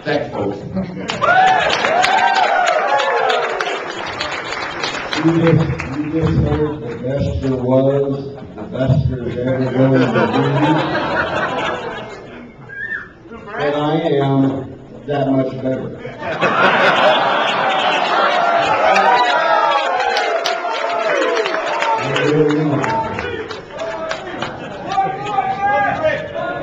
Thanks, folks. You just heard the best there was, the best there's ever going to be. And I am that much better.